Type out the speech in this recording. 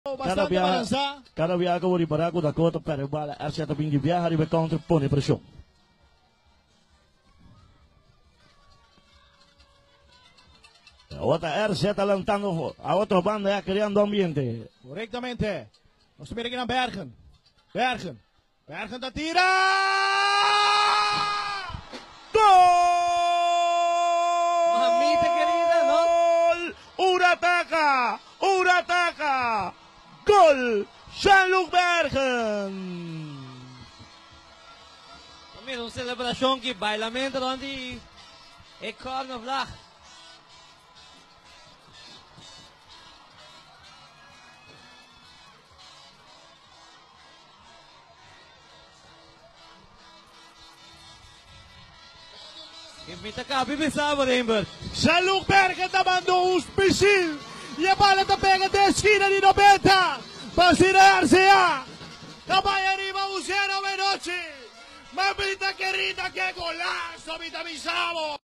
Bastante balançar. Cada viaja por Ibaraco da Cota para o bala, a certa pingue viaja e vai contra, põe pressão. A outra RZ lançando, a outra banda é criando ambiente. Correctamente. Nós também aqui na Bergen. Bergen da tira! Gol! Mamita querida, ¿no? Urataca! Gol! Jean-Luc Bergen! Mira, uma celebração que bailamento onde é corno vlag. Imita cá, bibisava, Rember. Jean-Luc Bergen está mandando um misil. E a bola está pega da esquina de 90. Para tirar RCA. Vai arriba un 0 veloce. Mamita querida, que golazo, mi